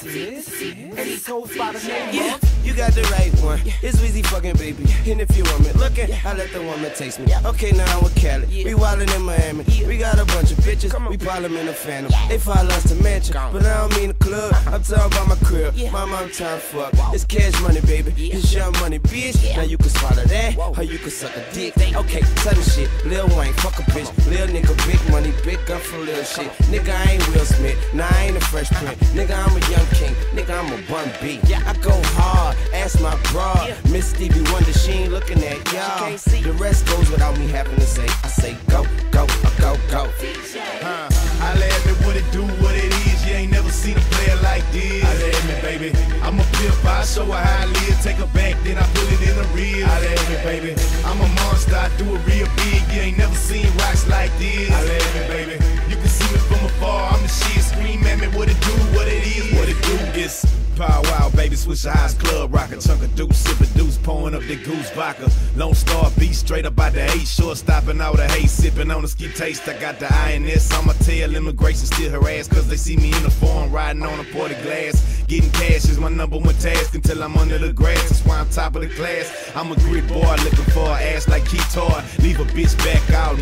And he goes by the name Yeah, you got the right one. It's Weezy fucking baby. And if you want me looking, I let the woman taste me. Okay, now I'm with Cali. We wildin' in Miami. We got a bunch of bitches. We pile them in the Phantom. They follow us to mansion, but I don't mean the club. I'm talking about my crib. Mama, I'm trying to fuck. It's cash money, baby. It's young money, bitch. Now you can swallow that, or you can suck a dick. Okay, sudden shit. Lil Wayne, fuck a bitch. Lil nigga, big money, big gun for lil shit. Nigga, I ain't Will Smith. Nah, I ain't a Fresh Prince. Nigga, I'm a young king. Nigga, I'm a Bun B. I go hard, ask my broad. Miss Stevie Wonder, she ain't looking at y'all. The rest goes without me having to say. I say go, go, go, go. I let me what it do, what it is. You ain't never seen a player like this. I let me, baby. I'm a pimp, I show her how I live. Take her back, then I put it in the real. I let me, baby. I'm a monster, I do it real big. You ain't never seen rocks like this. I let me, baby. You can see me from afar. I'm the shit. Scream at me what it do, what it is, what it do. It's Power Wow, baby, switch the eyes, club rocker, chunk of deuce, sip a deuce, pouring up the goose vodka. Lone Star beat straight up out the eight, short stopping all the hate, sipping on the ski taste. I got the INS on my tail, immigration still harass, cause they see me in the foreign, riding on a ported glass. Getting cash is my #1 task until I'm under the grass, that's why I'm top of the class. I'm a grit boy looking for an ass like Keytar, leave a bitch back out.